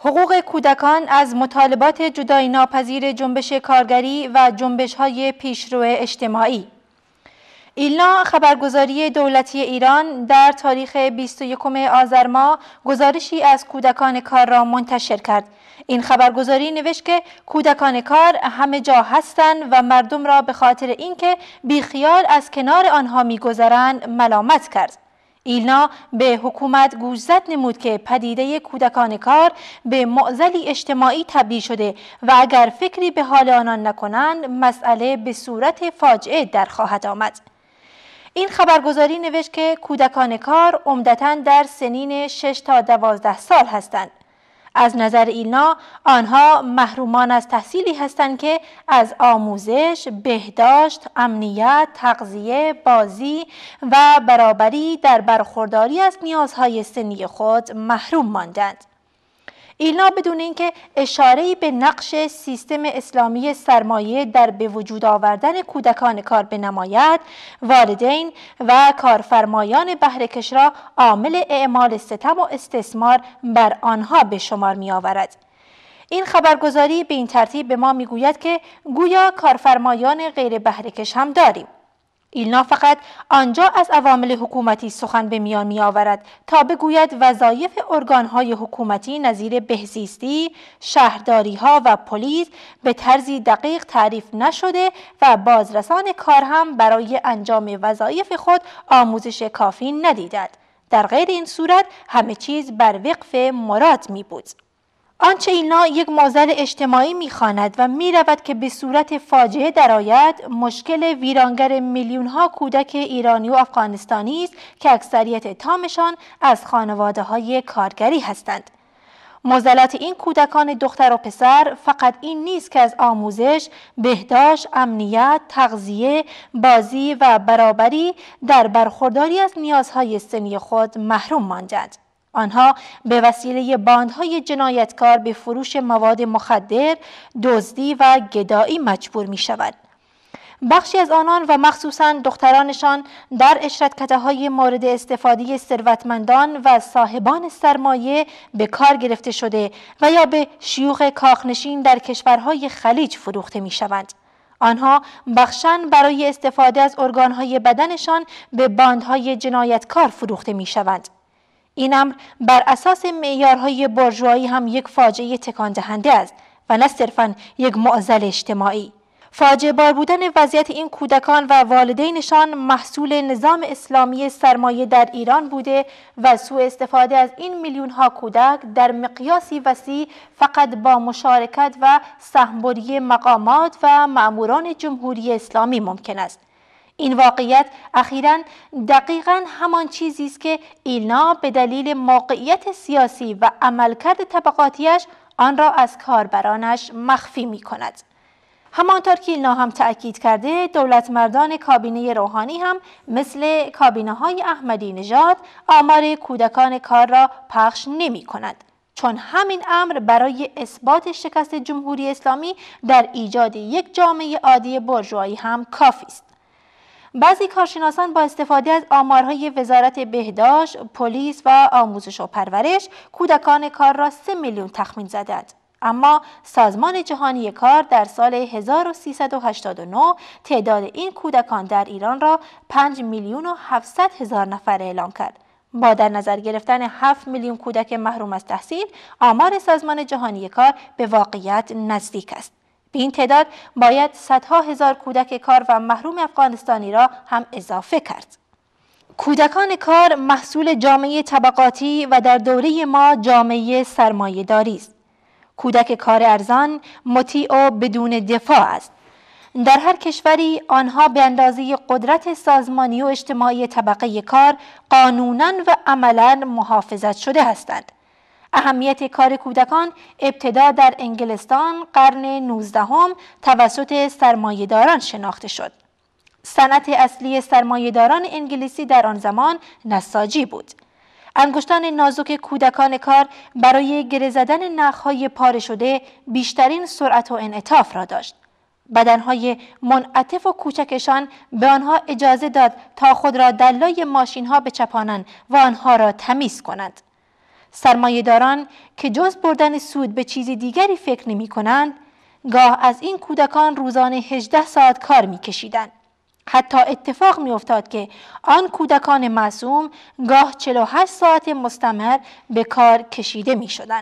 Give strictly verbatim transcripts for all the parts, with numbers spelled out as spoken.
حقوق کودکان از مطالبات جدایی ناپذیر جنبش کارگری و جنبش‌های پیشرو اجتماعی. ایلنا خبرگزاری دولتی ایران در تاریخ بیست و یکم آذر ماه گزارشی از کودکان کار را منتشر کرد. این خبرگزاری نوشت که کودکان کار همه جا هستند و مردم را به خاطر اینکه بیخیال از کنار آنها می‌گذرند ملامت کرد. ایلنا به حکومت گوشزد نمود که پدیده کودکان کار به معضلی اجتماعی تبدیل شده و اگر فکری به حال آنان نکنند مسئله به صورت فاجعه در خواهد آمد. این خبرگزاری نوشت که کودکان کار عمدتاً در سنین شش تا دوازده سال هستند. از نظر ایلنا آنها محرومان از تحصیلی هستند که از آموزش، بهداشت، امنیت، تغذیه، بازی و برابری در برخورداری از نیازهای سنی خود محروم ماندند. ایلنا بدون اینکه اشاره‌ای به نقش سیستم اسلامی سرمایه در به وجود آوردن کودکان کار بنماید، والدین و کارفرمایان بهره‌کش را عامل اعمال ستم و استثمار بر آنها به شمار می‌آورد. این خبرگزاری به این ترتیب به ما می‌گوید که گویا کارفرمایان غیر بهره‌کش هم داریم. ایلنا فقط آنجا از عوامل حکومتی سخن به میان می آورد تا بگوید وظایف ارگانهای حکومتی نظیر بهزیستی، شهرداری‌ها و پلیس به طرزی دقیق تعریف نشده و بازرسان کار هم برای انجام وظایف خود آموزش کافی ندیدند. در غیر این صورت همه چیز بر وقف مراد می بود. آنچه ایلنا یک معضل اجتماعی می‌خواند و می‌رود که به صورت فاجعه درآید، مشکل ویرانگر میلیون‌ها کودک ایرانی و افغانستانی است که اکثریت تامشان از خانواده‌های کارگری هستند. معضلات این کودکان دختر و پسر فقط این نیست که از آموزش، بهداشت، امنیت، تغذیه، بازی و برابری در برخورداری از نیازهای سنی خود محروم ماندند. آنها به وسیله باندهای جنایتکار به فروش مواد مخدر، دزدی و گدایی مجبور می شود. بخشی از آنان و مخصوصاً دخترانشان در اشرتکده‌های مورد استفاده ثروتمندان و صاحبان سرمایه به کار گرفته شده و یا به شیوخ کاخنشین در کشورهای خلیج فروخته می شوند. آنها بخشاً برای استفاده از ارگانهای بدنشان به باندهای جنایتکار فروخته می شوند. این امر بر اساس معیارهای بورژوایی هم یک فاجعه تکان دهنده است و نه صرفاً یک معضل اجتماعی. فاجعه بار بودن وضعیت این کودکان و والدینشان محصول نظام اسلامی سرمایه در ایران بوده و سوء استفاده از این میلیون‌ها کودک در مقیاسی وسیع فقط با مشارکت و سهم‌بری مقامات و مأموران جمهوری اسلامی ممکن است. این واقعیت اخیراً دقیقاً همان چیزی است که ایلنا به دلیل موقعیت سیاسی و عملکرد طبقاتیش آن را از کاربرانش مخفی می کند. همانطور که ایلنا هم تأکید کرده، دولت مردان کابینه روحانی هم مثل کابینه های احمدی نژاد آمار کودکان کار را پخش نمی کند، چون همین امر برای اثبات شکست جمهوری اسلامی در ایجاد یک جامعه عادی بورژوایی هم کافی است. بعضی کارشناسان با استفاده از آمارهای وزارت بهداشت، پلیس و آموزش و پرورش کودکان کار را سه میلیون تخمین زدند. اما سازمان جهانی کار در سال هزار و سیصد و هشتاد و نه تعداد این کودکان در ایران را پنج میلیون و هفتصد هزار نفر اعلام کرد. با در نظر گرفتن هفت میلیون کودک محروم از تحصیل، آمار سازمان جهانی کار به واقعیت نزدیک است. به این تعداد باید صدها هزار کودک کار و محروم افغانستانی را هم اضافه کرد. کودکان کار محصول جامعه طبقاتی و در دوره ما جامعه سرمایه‌داری است. کودک کار ارزان مطیع و بدون دفاع است. در هر کشوری آنها به اندازه قدرت سازمانی و اجتماعی طبقه کار قانوناً و عملاً محافظت شده هستند. اهمیت کار کودکان ابتدا در انگلستان قرن نوزدهم توسط سرمایه‌داران شناخته شد. صنعت اصلی سرمایه‌داران انگلیسی در آن زمان نساجی بود. انگشتان نازک کودکان کار برای گره زدن نخهای پاره شده بیشترین سرعت و انعطاف را داشت. بدنهای منعطف و کوچکشان به آنها اجازه داد تا خود را در لای ماشین‌ها بچپانند و آنها را تمیز کنند. سرمایه‌داران که جز بردن سود به چیز دیگری فکر نمی کنند، گاه از این کودکان روزانه هجده ساعت کار می کشیدند. حتی اتفاق می افتاد که آن کودکان معصوم گاه چهل و هشت ساعت مستمر به کار کشیده می شدند.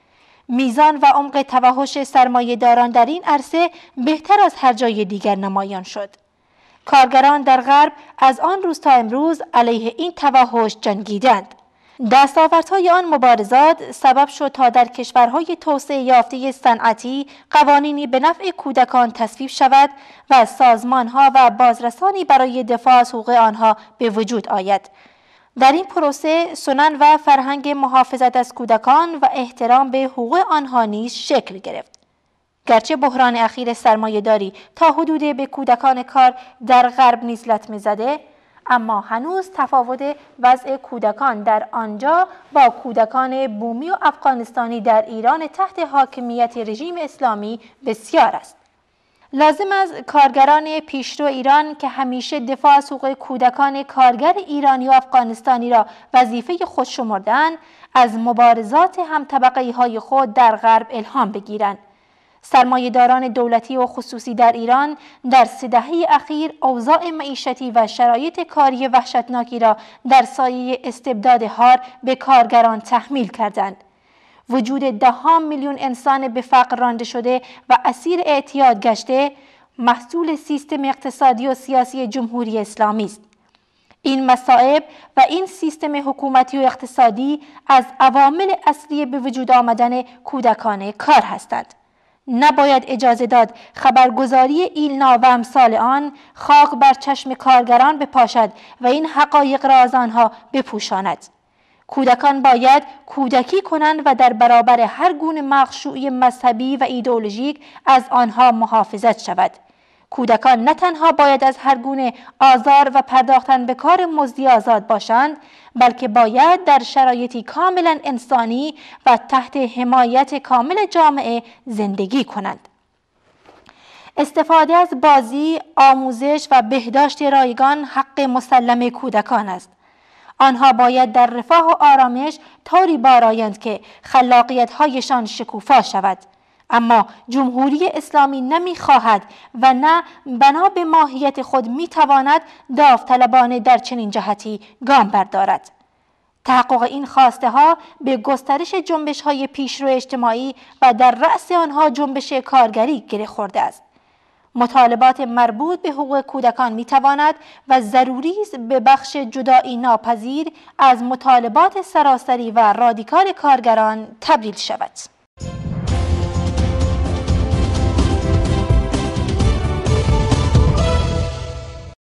میزان و عمق توحش سرمایه‌داران در این عرصه بهتر از هر جای دیگر نمایان شد. کارگران در غرب از آن روز تا امروز علیه این توحش جنگیدند. دستاوردهای آن مبارزات سبب شد تا در کشورهای توسعه یافته صنعتی قوانینی به نفع کودکان تصویب شود و سازمانها و بازرسانی برای دفاع از حقوق آنها به وجود آید. در این پروسه سنن و فرهنگ محافظت از کودکان و احترام به حقوق آنها نیز شکل گرفت. گرچه بحران اخیر سرمایه‌داری تا حدودی به کودکان کار در غرب نیز لطمه زده، اما هنوز تفاوت وضع کودکان در آنجا با کودکان بومی و افغانستانی در ایران تحت حاکمیت رژیم اسلامی بسیار است. لازم است کارگران پیشرو ایران که همیشه دفاع از حقوق کودکان کارگر ایرانی و افغانستانی را وظیفه خود شمردند، از مبارزات همطبقه‌های خود در غرب الهام بگیرند. سرمایه‌داران دولتی و خصوصی در ایران در سه دهه اخیر اوضاع معیشتی و شرایط کاری وحشتناکی را در سایه استبداد حار به کارگران تحمیل کردند. وجود ده‌ها میلیون انسان به فقر رانده شده و اسیر اعتیاد گشته محصول سیستم اقتصادی و سیاسی جمهوری اسلامی است. این مصائب و این سیستم حکومتی و اقتصادی از عوامل اصلی به وجود آمدن کودکان کار هستند. نباید اجازه داد خبرگزاری ایلنا و امثال آن خاک بر چشم کارگران بپاشد و این حقایق را از آنها بپوشاند. کودکان باید کودکی کنند و در برابر هر گونه مغشوشی مذهبی و ایدئولوژیک از آنها محافظت شود. کودکان نه تنها باید از هر گونه آزار و پرداختن به کار مزدی آزاد باشند، بلکه باید در شرایطی کاملا انسانی و تحت حمایت کامل جامعه زندگی کنند. استفاده از بازی، آموزش و بهداشت رایگان حق مسلم کودکان است. آنها باید در رفاه و آرامش طوری بارایند که خلاقیت‌هایشان شکوفا شود. اما جمهوری اسلامی نمی‌خواهد و نه بنا به ماهیت خود می‌تواند داوطلبانه در چنین جهتی گام بردارد. تحقق این خواسته ها به گسترش جنبش های پیشرو اجتماعی و در رأس آنها جنبش کارگری گره خورده است. مطالبات مربوط به حقوق کودکان می تواند و ضروری است به بخش جدایی ناپذیر از مطالبات سراسری و رادیکال کارگران تبدیل شود.